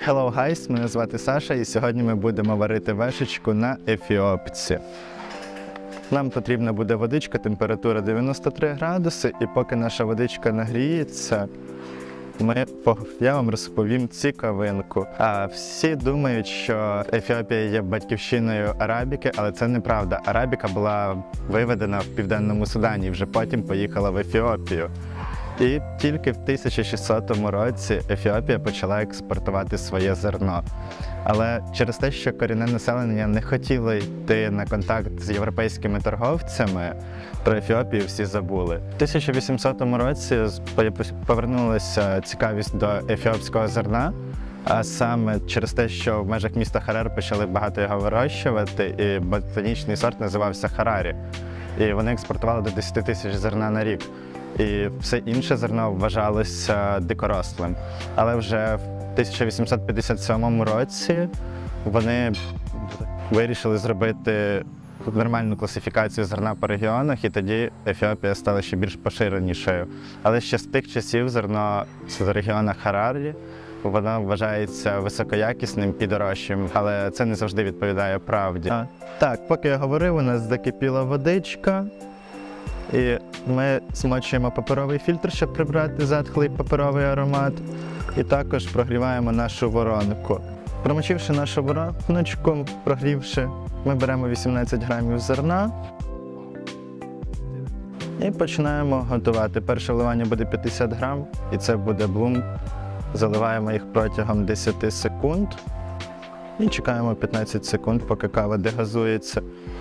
Hello guys, мене звати Саша і сьогодні ми будемо варити вешечку на ефіопці. Нам потрібна буде водичка, температура 93 градуси, і поки наша водичка нагріється, я вам розповім цікавинку. Всі думають, що Ефіопія є батьківщиною арабіки, але це неправда. Арабіка була виведена в Південному Судані і вже потім поїхала в Ефіопію. І тільки в 1600 році Ефіопія почала експортувати своє зерно. Але через те, що корінне населення не хотіло йти на контакт з європейськими торговцями, про Ефіопію всі забули. В 1800 році повернулася цікавість до ефіопського зерна, а саме через те, що в межах міста Харар почали багато його вирощувати, і ботанічний сорт називався Харарі. І вони експортували до 10 тисяч зерна на рік. І все інше зерно вважалося дикорослим. Але вже в 1857 році вони вирішили зробити нормальну класифікацію зерна по регіонах, і тоді Ефіопія стала ще більш поширенішою. Але ще з тих часів зерно з регіону Харарі, воно вважається високоякісним і дорожчим, але це не завжди відповідає правді. Так, поки я говорив, у нас закипіла водичка. І ми змочуємо паперовий фільтр, щоб прибрати затхлий паперовий аромат. І також прогріваємо нашу воронку. Промочивши нашу вороночку, прогрівши, ми беремо 18 грамів зерна і починаємо готувати. Перше вливання буде 50 грам, і це буде блум. Заливаємо їх протягом 10 секунд і чекаємо 15 секунд, поки кава дегазується.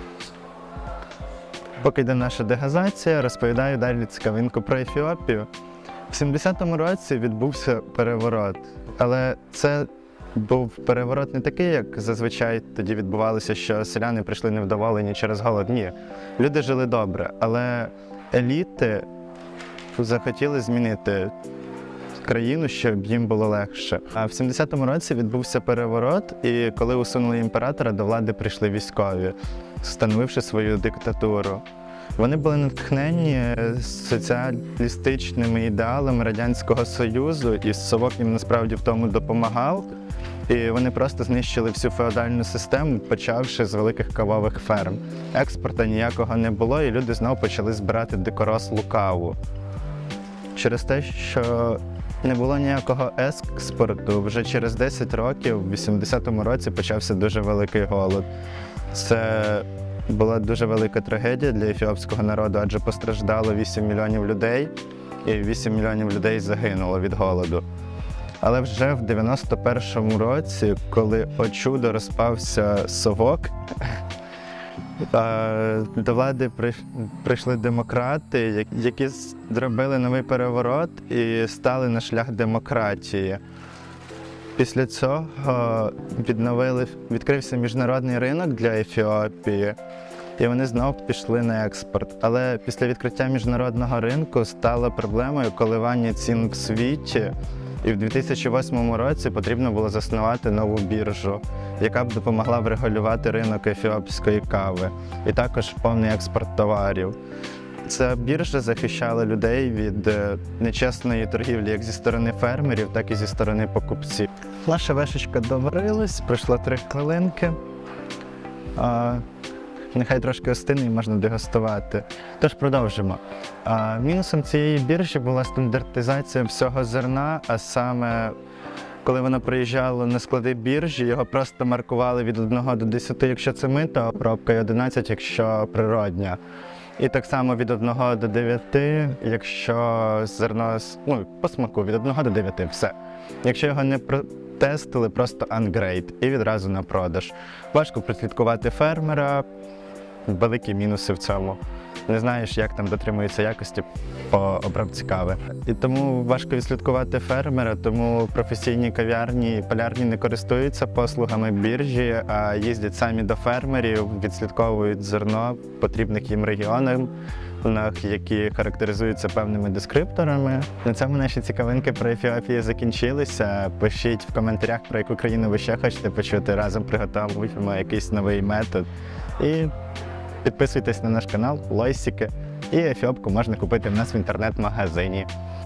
Поки йде наша дегазація, розповідаю далі цікавинку про Ефіопію. В 70-му році відбувся переворот, але це був переворот не такий, як зазвичай тоді відбувалося, що селяни прийшли невдоволені через голод. Ні, люди жили добре, але еліти захотіли змінити країну, щоб їм було легше. А в 70-му році відбувся переворот, і коли усунули імператора, до влади прийшли військові, встановивши свою диктатуру. Вони були натхнені соціалістичними ідеалами Радянського Союзу, і Совок їм насправді в тому допомагав. І вони просто знищили всю феодальну систему, почавши з великих кавових ферм. Експорту ніякого не було, і люди знову почали збирати дикорослу каву. Через те, що не було ніякого експорту, вже через 10 років, в 80-му році, почався дуже великий голод. Це була дуже велика трагедія для ефіопського народу, адже постраждало 8 мільйонів людей, і 8 мільйонів людей загинуло від голоду. Але вже в 91-му році, коли, о чудо, розпався Совок, до влади прийшли демократи, які зробили новий переворот і стали на шлях демократії. Після цього відкрився міжнародний ринок для Ефіопії, і вони знову пішли на експорт. Але після відкриття міжнародного ринку стало проблемою коливання цін в світі, і в 2008 році потрібно було заснувати нову біржу, яка б допомогла врегулювати ринок ефіопської кави, і також повний експорт товарів. Ця біржа захищала людей від нечесної торгівлі як зі сторони фермерів, так і зі сторони покупців. Наша вешечка доварилась, пройшло 3 хвилинки. Нехай трошки остине і можна дегустувати. Тож продовжимо. Мінусом цієї біржі була стандартизація всього зерна, а саме, коли воно приїжджало на склади біржі, його просто маркували від 1 до 10, якщо це мита обробка, і 11, якщо природня. І так само від 1 до 9, якщо зерно, по смаку, від 1 до 9, все. Якщо його не протестили, просто ungrade і відразу на продаж. Важко прослідкувати фермера, великі мінуси в цьому. Не знаєш, як там дотримуються якості по обробці кави. І тому важко відслідкувати фермера, тому професійні кав'ярні і полярні не користуються послугами біржі, а їздять самі до фермерів, відслідковують зерно в потрібних їм регіонах, які характеризуються певними дескрипторами. На цьому наші цікавинки про Ефіопію закінчилися. Пишіть в коментарях, про яку країну ви ще хочете почути, разом приготуємо якийсь новий метод. І підписуйтесь на наш канал, лойсики, і ефіопку можна купити в нас в інтернет-магазині.